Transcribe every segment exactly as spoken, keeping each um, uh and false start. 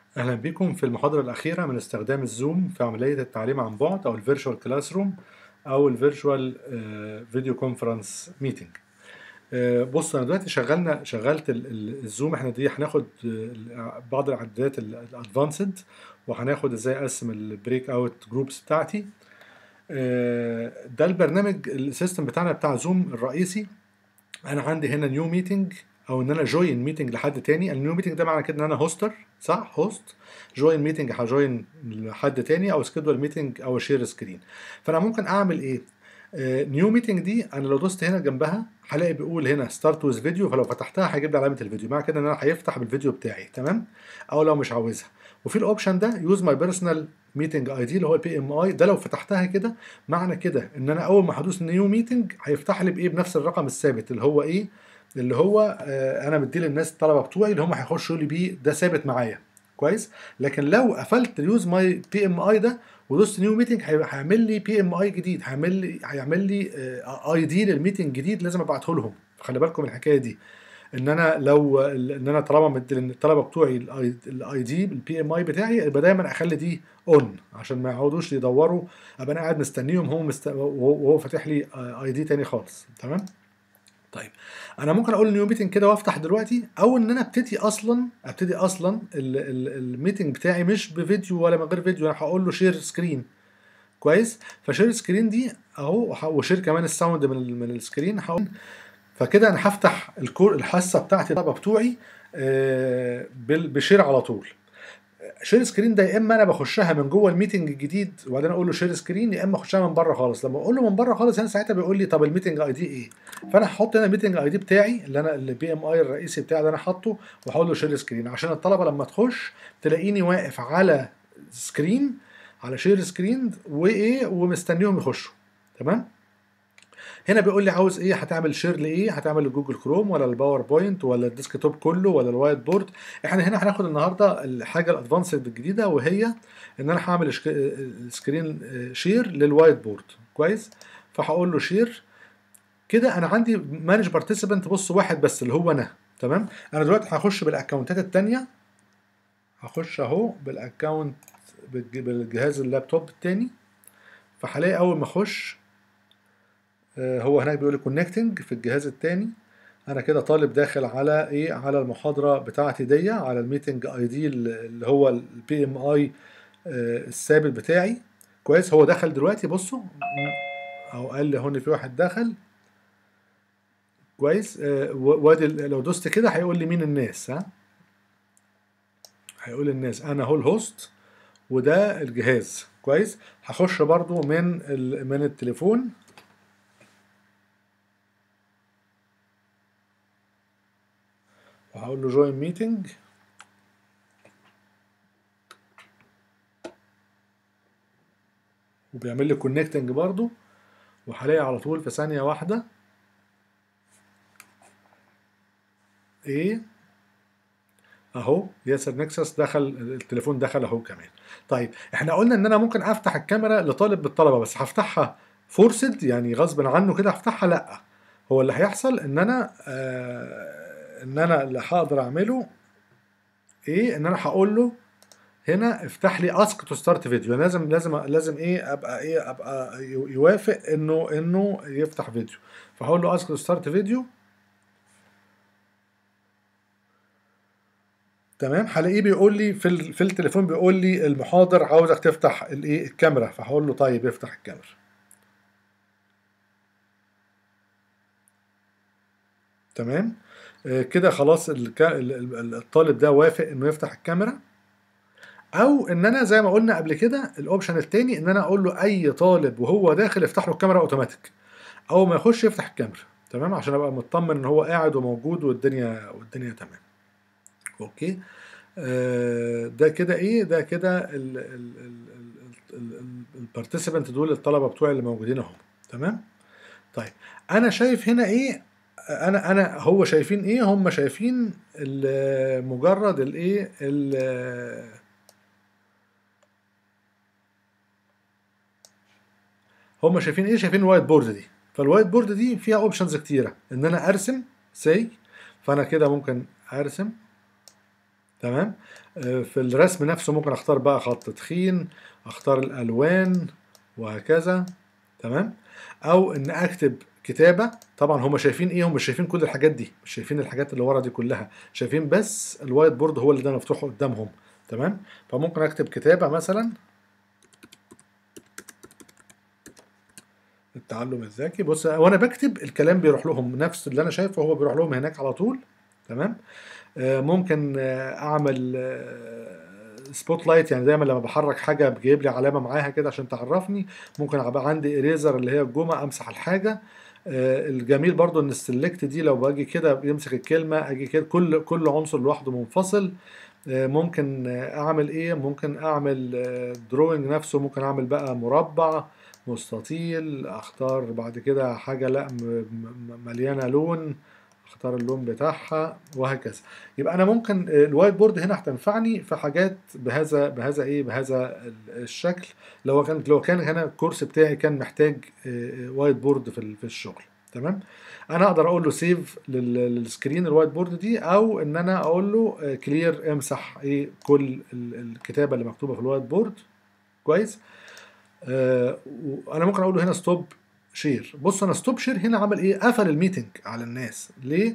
أهلا بكم في المحاضرة الأخيرة من استخدام الزوم في عملية التعليم عن بعد أو الفيرتشوال كلاس روم أو الفيرتشوال فيديو كونفرنس ميتنج. بص أنا دلوقتي شغلنا شغلت ال- ال- الزوم. احنا دي هناخد آه، بعض الإعدادات الأدفانسد، وهناخد إزاي أقسم البريك أوت جروبس بتاعتي. آه، ده البرنامج السيستم بتاعنا بتاع زوم الرئيسي. انا عندي هنا نيو ميتنج او ان انا جوين ميتنج لحد تاني. النيو ميتنج ده معنى كده ان انا هوستر، صح؟ هوست. جوين ميتنج هجوين لحد تاني، او سكيدول ميتنج او شير سكرين. فانا ممكن اعمل ايه؟ نيو ميتنج دي انا لو دوست هنا جنبها هلاقي بيقول هنا ستارت ويز فيديو، فلو فتحتها هيجيب لي علامه الفيديو، معنى كده ان انا هيفتح بالفيديو بتاعي، تمام؟ او لو مش عاوزها. وفي الاوبشن ده يوز ماي بيرسونال ميتنج اي دي اللي هو البي ام اي ده، لو فتحتها كده معنى كده ان انا اول ما هدوس نيو ميتنج هيفتح لي بايه؟ بنفس الرقم الثابت اللي هو ايه؟ اللي هو آه انا مديه للناس الطلبه بتوعي اللي هم هيخشوا لي بيه، ده ثابت معايا كويس. لكن لو قفلت يوز ماي بي ام اي ده ودوست نيو ميتنج هيعمل لي بي ام اي جديد، هيعمل لي هيعمل لي اي دي للميتنج جديد لازم ابعته لهم. فخلي بالكم من الحكايه دي، ان انا لو ان انا طالما مدي الطلبه بتوعي الاي دي البي ام اي بتاعي، يبقى دايما اخلي دي اون عشان ما يقعدوش يدوروا، ابقى انا قاعد مستنيهم هو مست... وهو فاتح لي اي دي تاني خالص، تمام؟ طيب انا ممكن اقول نيو ميتنج كده وافتح دلوقتي، او ان انا ابتدي اصلا ابتدي اصلا الميتنج بتاعي مش بفيديو ولا من غير فيديو. انا هقول له شير سكرين، كويس. فشير سكرين دي اهو، وشير كمان الساوند من ال من السكرين. هقول فكده انا هفتح الكور الحصه بتاعتي الطلبه بتوعي آه، بال- بشير على طول. شير سكرين ده يا اما انا بخشها من جوه الميتنج الجديد وبعدين اقول له شير سكرين، يا اما اخشها من بره خالص. لما اقول له من بره خالص هنا ساعتها بيقول لي طب الميتنج اي دي ايه؟ فانا هحط هنا الميتنج اي دي بتاعي اللي انا البي ام اي الرئيسي بتاعي اللي انا حاطه، وهقول له شير سكرين عشان الطلبه لما تخش تلاقيني واقف على سكرين، على شير سكرين وايه، ومستنيهم يخشوا، تمام؟ هنا بيقول لي عاوز ايه؟ هتعمل شير لايه؟ هتعمل الجوجل كروم ولا الباوربوينت ولا الديسك توب كله ولا الوايت بورد؟ احنا هنا هناخد النهارده الحاجه الادفانسد الجديده، وهي ان انا هعمل سكرين شير للوايت بورد، كويس. فهقول له شير كده. انا عندي مانج بارتيسيبنت، بص واحد بس اللي هو انا، تمام؟ انا دلوقتي هخش بالاكونتات الثانيه، هخش اهو بالاكونت بالجهاز اللابتوب الثاني. فهلاقي اول ما اخش هو هناك بيقول لي كونكتنج في الجهاز الثاني. انا كده طالب داخل على ايه؟ على المحاضره بتاعتي دي، على الميتنج اي دي اللي هو البي ام اي الثابت بتاعي، كويس. هو دخل دلوقتي، بصوا او قال لي هون في واحد دخل، كويس. آه، وادي لو دوست كده هيقول لي مين الناس، ها؟ هيقول الناس انا هو الهوست وده الجهاز، كويس. هخش برضو من من التليفون، وهقول له جوين ميتنج، وبيعمل لي كونكتنج برضو، وهلاقي على طول في ثانية واحدة ايه؟ اهو ياسر نكسس دخل، التليفون دخل اهو كمان. طيب احنا قلنا ان انا ممكن افتح الكاميرا لطالب بالطلبة، بس هفتحها فورسد يعني غصب عنه كده هفتحها؟ لا، هو اللي هيحصل ان انا آه ان انا اللي هقدر اعمله ايه؟ ان انا هقول له هنا افتح لي اسك تو ستارت فيديو. لازم لازم لازم ايه؟ ابقى ايه؟ ابقى يوافق انه انه يفتح فيديو. فهقول له اسك تو ستارت فيديو، تمام. هلاقيه بيقول لي في ال- في التليفون بيقول لي المحاضر عاوزك تفتح الايه؟ الكاميرا. فهقول له طيب افتح الكاميرا، تمام. آه كده خلاص الك- ال- ال- الطالب ده وافق انه يفتح الكاميرا. او ان انا زي ما قلنا قبل كده الاوبشن التاني ان انا اقول له اي طالب وهو داخل افتح له الكاميرا اوتوماتيك، اول ما يخش يفتح الكاميرا، تمام، عشان ابقى مطمن ان هو قاعد وموجود والدنيا والدنيا تمام. اوكي. آه ده كده ايه؟ ده كده البارتيسيبنت دول الطلبه بتوعي اللي موجودين اهم، تمام. طيب انا شايف هنا ايه؟ انا انا هو شايفين ايه؟ هم شايفين ال- مجرد الايه؟ ال- هم شايفين ايه؟ شايفين الوايت بورد دي. فالوايت بورد دي فيها اوبشنز كتيره ان انا ارسم سي. فانا كده ممكن ارسم تمام. آه، في الرسم نفسه ممكن اختار بقى خط تخين، اختار الالوان وهكذا. تمام. او ان اكتب كتابه. طبعا هم شايفين ايه؟ هم مش شايفين كل الحاجات دي، مش شايفين الحاجات اللي ورا دي كلها، شايفين بس الوايت بورد هو اللي ده مفتوح قدامهم. تمام. فممكن اكتب كتابه مثلا التعلم الذكي. بص، وانا بكتب الكلام بيروح لهم نفس اللي انا شايفه، هو بيروح لهم هناك على طول. تمام. آه، ممكن آه، اعمل سبوت لايت، يعني دايما لما بحرك حاجه بيجيب لي علامه معاها كده عشان تعرفني. ممكن ابقى عندي اريزر اللي هي الجمعه امسح الحاجه. آه، الجميل برضو ان السلكت دي لو باجي كده بيمسك الكلمه، اجي كده كل كل عنصر لوحده منفصل. آه، ممكن آه، اعمل ايه؟ ممكن اعمل دروينج نفسه، ممكن اعمل بقى مربع، مستطيل، اختار بعد كده حاجه لا م- م- مليانه لون، اختار اللون بتاعها وهكذا. يبقى انا ممكن الوايت بورد هنا هتنفعني في حاجات بهذا بهذا ايه بهذا الشكل. لو كان لو كان هنا الكورس بتاعي كان محتاج آه، وايت بورد في ال- في الشغل. تمام. انا اقدر اقول له سيف للسكرين الوايت بورد دي، او ان انا اقول له كلير امسح ايه كل ال- الكتابه اللي مكتوبه في الوايت بورد. كويس. آه، وانا ممكن اقول له هنا ستوب شير. بص، انا ستوب شير هنا عمل ايه؟ قفل الميتنج على الناس. ليه؟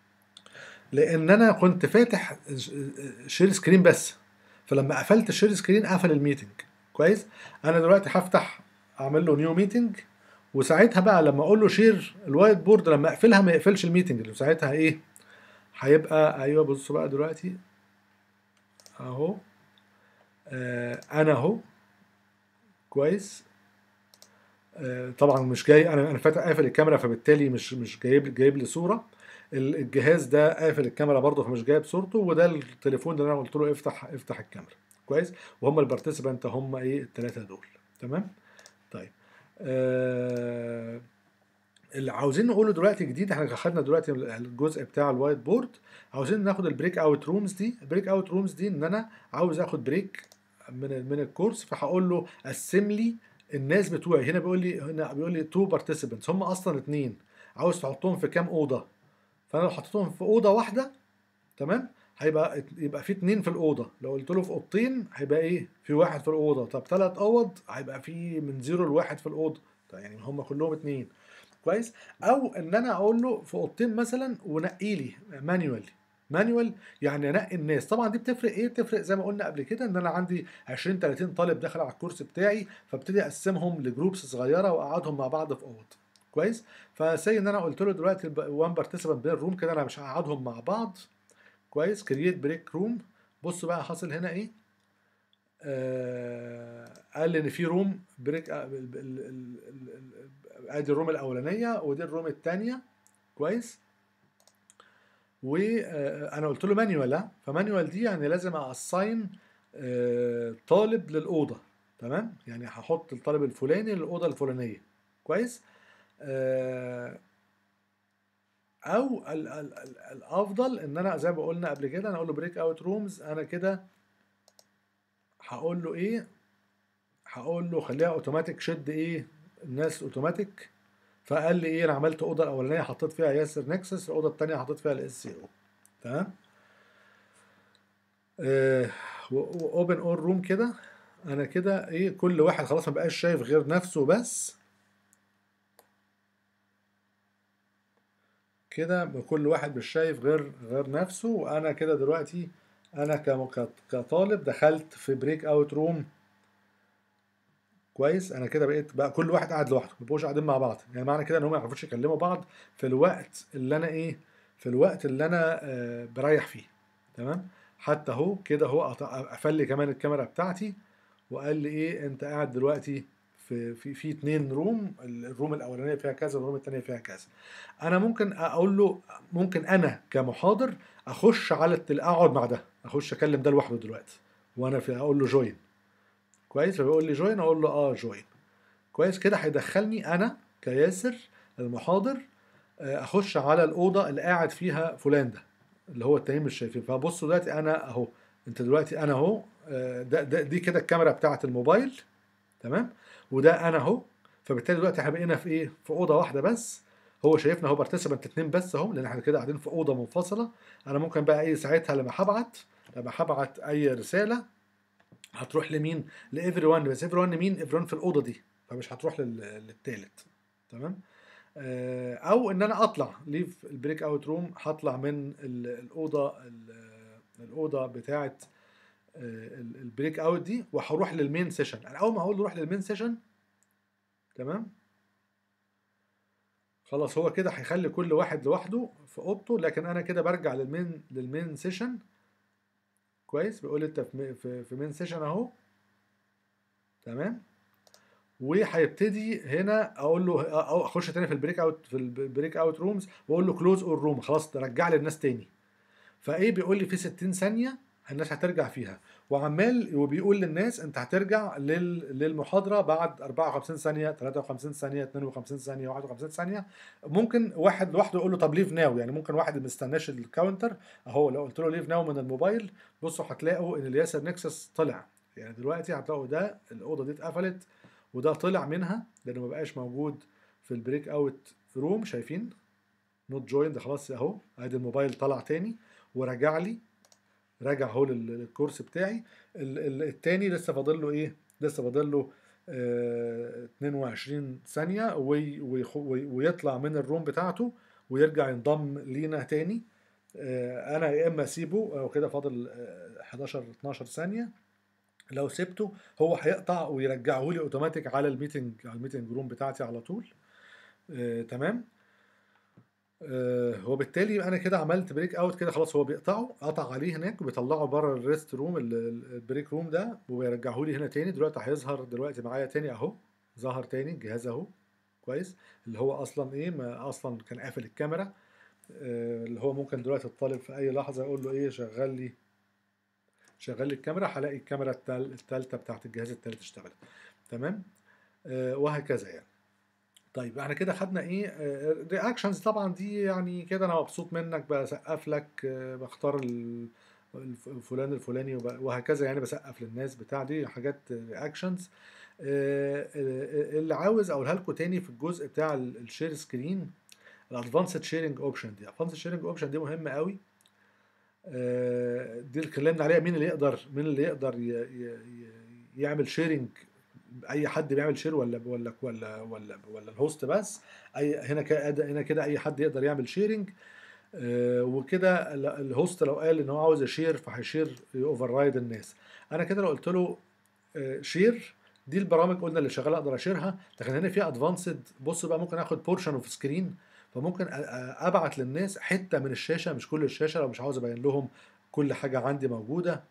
لان انا كنت فاتح شير سكرين بس، فلما قفلت الشير سكرين قفل الميتنج. كويس. انا دلوقتي هفتح اعمل له نيو ميتنج، وساعتها بقى لما اقول له شير الوايت بورد لما اقفلها ما يقفلش الميتنج، اللي ساعتها ايه هيبقى؟ ايوه بصوا بقى دلوقتي اهو. آه انا اهو. كويس. آه طبعا مش جاي، انا انا فاتح قافل الكاميرا، فبالتالي مش مش جايب جايب لي صوره. ال- الجهاز ده قافل الكاميرا برضه فمش جايب صورته، وده التليفون اللي انا قلت له افتح افتح الكاميرا. كويس. وهم البارتيسيبانت هم ايه؟ الثلاثه دول. تمام. طيب. آه اللي عاوزين نقوله دلوقتي جديد، احنا خدنا دلوقتي الجزء بتاع الوايت بورد. عاوزين ناخد البريك اوت رومز دي. البريك اوت رومز دي ان انا عاوز اخد بريك من من الكورس، فهقول له قسم لي الناس بتوعي. هنا بيقول لي هنا بيقول لي تو بارتيسيبنتس، هم اصلا اتنين، عاوز تحطهم في كام اوضه؟ فانا لو حطيتهم في اوضه واحده، تمام، هيبقى يبقى في اتنين في الاوضه. لو قلت له في اوضتين هيبقى ايه؟ في واحد في الاوضه. طب ثلاث اوض هيبقى في من زيرو لواحد في الاوضه. طيب يعني هم كلهم اتنين. كويس. او ان انا اقول له في اوضتين مثلا ونقي لي مانيوال. مانيوال يعني انقي الناس. طبعا دي بتفرق ايه؟ بتفرق زي ما قلنا قبل كده ان انا عندي عشرين تلاتين طالب داخل على الكورس بتاعي، فابتدي اقسمهم لجروبس صغيره واقعدهم مع بعض في اوض. كويس. فسي ان انا قلت له دلوقتي وان بارتيسيبانت بين روم كده، انا مش هقعدهم مع بعض. كويس. كرييت بريك روم. بصوا بقى حاصل هنا ايه؟ آه قال لي ان في روم بريك. ادي الروم الاولانيه ودي الروم الثانيه. كويس. وانا قلت له مانيوال. فمانيوال دي يعني لازم اساين طالب للاوضه. تمام. يعني هحط الطالب الفلاني للاوضه الفلانيه. كويس. آه، او ال ال ال الافضل ان انا زي ما قلنا قبل كده انا اقول له بريك اوت رومز. انا كده هقول له ايه؟ هقول له خليها اوتوماتيك، شد ايه الناس اوتوماتيك. فقال لي ايه؟ انا عملت اوضه الاولانيه حطيت فيها ياسر نكسس، الاوضه الثانيه حطيت فيها الاس سي او. تمام. اوبن اول روم كده. انا كده ايه؟ كل واحد خلاص ما بقاش شايف غير نفسه بس. كده كل واحد مش شايف غير غير نفسه. وانا كده دلوقتي انا كم- ك- كطالب دخلت في بريك اوت روم. كويس. انا كده بقيت بقى كل واحد قاعد لوحده، ما بيبقوش قاعدين مع بعض. يعني معنى كده ان هم ما يعرفوش يكلموا بعض في الوقت اللي انا ايه؟ في الوقت اللي انا آه بريح فيه. تمام. حتى اهو كده اهو قط- قفل لي كمان الكاميرا بتاعتي، وقال لي ايه؟ انت قاعد دلوقتي في في في اتنين روم، الروم الاولانيه فيها كذا والروم الثانيه فيها كذا. انا ممكن اقول له، ممكن انا كمحاضر اخش على التل... اقعد مع ده، اخش اكلم ده لوحده دلوقتي وانا في اقول له جوين. كويس. فبيقول لي جوين، اقول له اه جوين. كويس. كده هيدخلني انا كياسر المحاضر، آه، اخش على الاوضه اللي قاعد فيها فلان ده اللي هو التانيين مش شايفين. فبصوا دلوقتي انا اهو. انت دلوقتي انا اهو. آه، ده, ده دي كده الكاميرا بتاعه الموبايل. تمام. وده انا اهو. فبالتالي دلوقتي احنا بقينا في ايه؟ في اوضه واحده بس. هو شايفنا هو بارتيسيبنت اتنين بس اهو، لان احنا كده قاعدين في اوضه منفصله. انا ممكن بقى ايه ساعتها لما هبعت لما هبعت اي رساله هتروح لمين؟ لايفري ون، بس ايفري ون مين؟ ايفري ون في الاوضه دي، فمش هتروح لل- للتالت. تمام. آه، او ان انا اطلع ليف البريك اوت روم، هطلع من ال- الاوضه ال- الاوضه بتاعه البريك اوت دي، وهروح للمين سيشن. انا اول ما هقول له روح للمين سيشن، تمام، خلاص هو كده هيخلي كل واحد لوحده في اوضته، لكن انا كده برجع للمين للمين سيشن. كويس، بيقول لي انت في مي- في في مين سيشن اهو. تمام. وهيبتدي هنا اقول له او اخش تاني في البريك اوت في البريك اوت رومز، واقول له كلوز اور روم، خلاص رجع لي الناس تاني. فايه بيقول لي في ستين ثانيه الناس هترجع فيها، وعمال وبيقول للناس انت هترجع لل... للمحاضره بعد أربعة وخمسين ثانيه، ثلاثة وخمسين ثانيه، اثنين وخمسين ثانيه، واحد وخمسين ثانيه. ممكن واحد لوحده يقول له طب ليف ناو، يعني ممكن واحد ما استناش الكاونتر اهو، لو قلت له ليف ناو من الموبايل، بصوا هتلاقوا ان الياسر نكسس طلع. يعني دلوقتي هتلاقوا ده الاوضه دي اتقفلت، وده طلع منها لانه ما بقاش موجود في البريك اوت روم. شايفين نوت جوين ده خلاص اهو، ادي الموبايل طلع تاني ورجع لي، رجع اهو لل- للكورس بتاعي. ال- ال- التاني لسه فاضل له ايه؟ لسه فاضل له آه اتنين وعشرين ثانية وي ويخ- وي ويطلع من الروم بتاعته ويرجع ينضم لينا تاني. آه انا يا اما اسيبه او كده فاضل آه حداشر اتناشر ثانية. لو سبته هو هيقطع ويرجعه لي اوتوماتيك على الميتنج على الميتنج روم بتاعتي على طول. آه تمام. آه، وبالتالي انا كده عملت بريك اوت كده خلاص، هو بيقطعه قطع عليه هناك وبيطلعه بره الريست روم ال- ال- البريك روم ده، وبيرجعه لي هنا تاني. دلوقتي هيظهر دلوقتي معايا تاني اهو، ظهر تاني الجهاز اهو. كويس، اللي هو اصلا ايه ما اصلا كان قافل الكاميرا. آه، اللي هو ممكن دلوقتي الطالب في اي لحظه يقول له ايه شغل لي شغل لي الكاميرا، هلاقي الكاميرا التال- التالتة بتاعت الجهاز التالت اشتغلت. تمام. آه، وهكذا يعني. طيب احنا كده خدنا ايه رياكشنز. طبعا دي يعني كده انا مبسوط منك، بسقف لك، آه، بختار ال- الف- الفلان الفلاني وب- وهكذا، يعني بسقف للناس بتاع دي حاجات رياكشنز. اللي عاوز اقولها لكم تاني في الجزء بتاع الشير سكرين، الادفانسد شيرنج اوبشن دي. الادفانسد شيرنج اوبشن دي مهمه قوي. آه، دي اللي اتكلمنا عليها، مين اللي يقدر مين اللي يقدر ي- ي- ي- يعمل شيرنج. اي حد بيعمل شير ولا ولا ولا ولا ولا الهوست بس؟ اي هنا كده هنا كده اي حد يقدر يعمل شيرنج. آه، وكده ال- الهوست لو قال ان هو عاوز يشير فهيشير اوفر رايد الناس. انا كده لو قلت له شير، دي البرامج قلنا اللي شغاله اقدر اشيرها، لكن هنا في ادفانسد. بص بقى ممكن اخد بورشن اوف سكرين، فممكن أ- أ- ابعت للناس حته من الشاشه مش كل الشاشه لو مش عاوز ابين لهم كل حاجه عندي موجوده.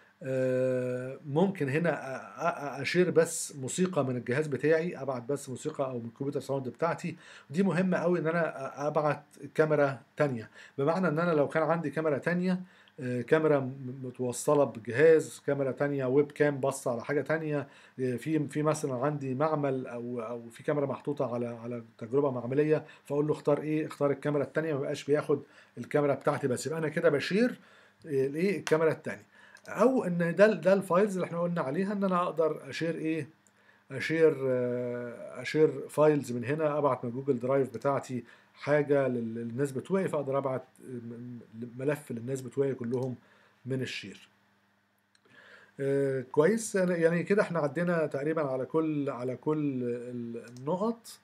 آه، ممكن هنا أ- أ- اشير بس موسيقى من الجهاز بتاعي، ابعت بس موسيقى او من الكمبيوتر ساوند بتاعتي. دي مهمة قوي ان انا أ- ابعت كاميرا تانية، بمعنى ان انا لو كان عندي كاميرا تانية، آه، كاميرا م- متوصلة بجهاز، كاميرا تانية ويب كام بص على حاجة تانية، آه، في في مثلا عندي معمل او او في كاميرا محطوطة على على تجربة معملية، فاقول له اختار ايه، اختار الكاميرا التانية، ما بقاش بياخد الكاميرا بتاعتي بس، يبقى انا كده بشير آه، الايه الكاميرا التانية. او ان ده ده الفايلز اللي احنا قلنا عليها، ان انا اقدر اشير ايه اشير آه، اشير فايلز من هنا، ابعت من جوجل درايف بتاعتي حاجه لل- للناس بتوعي، فاقدر ابعت م- ملف للناس بتوعي كلهم من الشير. آه، كويس. أنا- يعني كده احنا عدينا تقريبا على كل على كل ال- النقط.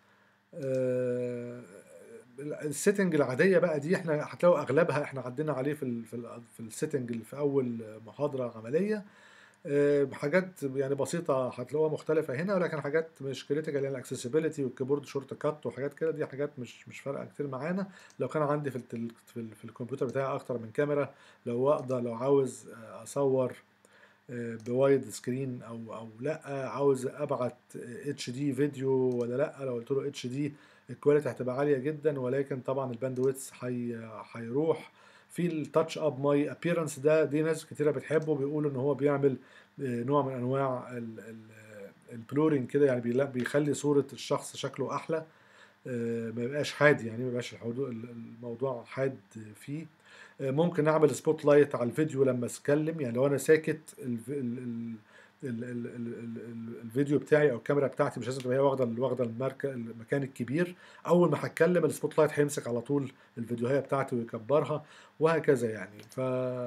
آه، السيتنج العاديه بقى دي احنا هتلاقوا اغلبها احنا عدينا عليه في ال في ال في السيتنج اللي في اول محاضره عمليه. آه، حاجات يعني بسيطة هتلاقوها مختلفة هنا، ولكن حاجات مش كريتيكال، يعني الاكسسبيلتي والكيبورد شورت كات وحاجات كده، دي حاجات مش مش فارقة كتير معانا. لو كان عندي في التل في, ال في الكمبيوتر بتاعي أكتر من كاميرا، لو أقدر لو عاوز آه، أصور آه، بوايد سكرين او او لا، عاوز ابعت اتش دي فيديو ولا لا، لو قلت له اتش دي الكواليتي هتبقى عاليه جدا، ولكن طبعا الباندويتس هي هيروح. في التاتش اب ماي ابييرنس ده، دي ناس كتيره بتحبه، بيقولوا ان هو بيعمل آه، نوع من انواع البلورينج كده، يعني بيلا- بيخلي صوره الشخص شكله احلى، آه، ما يبقاش حاد، يعني ما يبقاش الحوض- الموضوع حاد فيه. آه، ممكن اعمل سبوت لايت على الفيديو لما اتكلم، يعني لو انا ساكت ال- ال- ال- ال ال ال ال ال الفيديو بتاعي او الكاميرا بتاعتي مش لازم تبقى هي واخده واخده الماركه المكان الكبير. اول ما هتكلم السبوت لايت هيمسك على طول الفيديوهيه بتاعتي ويكبرها وهكذا يعني. ف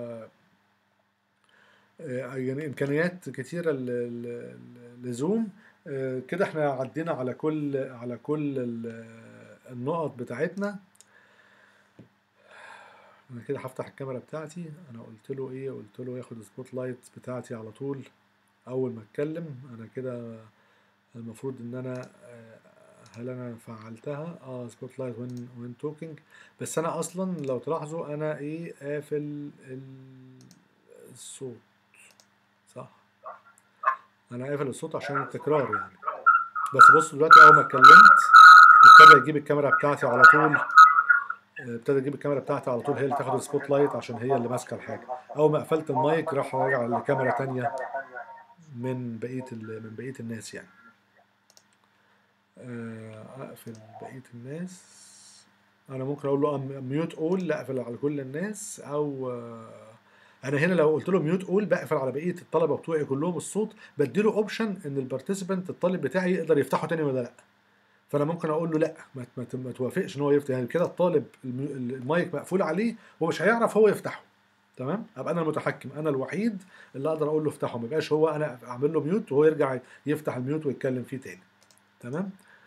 آه، يعني امكانيات كتيره ل- ل- ل- لزوم. آه، كده احنا عدينا على كل على كل ال- النقط بتاعتنا. انا كده هفتح الكاميرا بتاعتي. انا قلت له ايه؟ قلت له ياخد السبوت لايت بتاعتي على طول اول ما اتكلم. انا كده المفروض ان انا آه، هل انا فعلتها؟ اه سبوت لايت وين وين توكينج. بس انا اصلا لو تلاحظوا انا ايه قافل ال- الصوت، صح؟ انا قافل الصوت عشان التكرار يعني. بس بصوا دلوقتي اول ما اتكلمت ابتدى يجيب الكاميرا بتاعتي على طول. آه، ابتدى يجيب الكاميرا بتاعتي على طول هي اللي تاخد السبوت لايت عشان هي اللي ماسكه الحاجه. اول ما قفلت المايك راح راجع لكاميرا تانية من بقيه ال- من بقيه الناس يعني. آه، اقفل بقيه الناس. انا ممكن اقول له ميوت اول، لا اقفل على كل الناس، او آه، انا هنا لو قلت له ميوت اول بقفل على بقيه الطلبه بتوعي كلهم الصوت. بديله اوبشن ان البارتيسيبنت الطالب بتاعي يقدر يفتحه تاني ولا لا. فانا ممكن اقول له لا ما ما ما توافقش ان هو يفتح يعني كده الطالب المي- المايك مقفول عليه ومش هيعرف هو يفتحه. تمام، ابقى انا المتحكم، انا الوحيد اللي اقدر اقول له افتحه، ما يبقاش هو انا اعمل له ميوت وهو يرجع يفتح الميوت ويتكلم فيه تاني. تمام.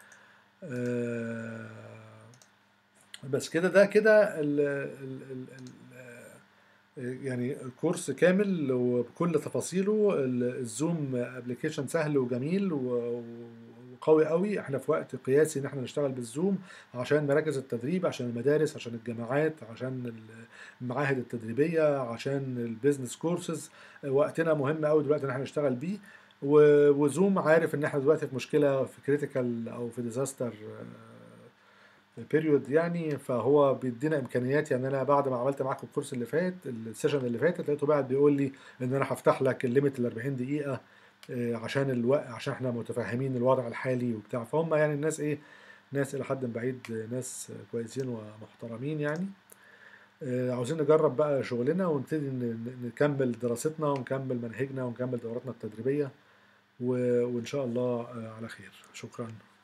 آه، بس كده ده كده ال ال ال ال يعني كورس كامل وبكل تفاصيله. ال- الزوم ابلكيشن سهل وجميل و- وقوي قوي. احنا في وقت قياسي ان احنا نشتغل بالزوم عشان مراكز التدريب، عشان المدارس، عشان الجامعات، عشان المعاهد التدريبية، عشان البيزنس كورسز. وقتنا مهم قوي دلوقتي ان احنا نشتغل بيه. و- وزوم عارف ان احنا دلوقتي في مشكلة في كريتيكال او في ديزاستر بيريود يعني. فهو بيدينا امكانيات يعني. انا بعد ما عملت معاكم الكورس اللي فات السيشن اللي فاتت لقيته بعد بيقول لي ان انا هفتح لك الليميت ال أربعين دقيقه آه، عشان الوقت، عشان احنا متفاهمين الوضع الحالي وبتاع. فهم يعني الناس ايه، ناس الى حد بعيد آه، ناس كويسين ومحترمين يعني. آه، عاوزين نجرب بقى شغلنا ونبتدي ن- ن- نكمل دراستنا ونكمل منهجنا ونكمل دوراتنا التدريبيه و- وان شاء الله آه، على خير. شكرا.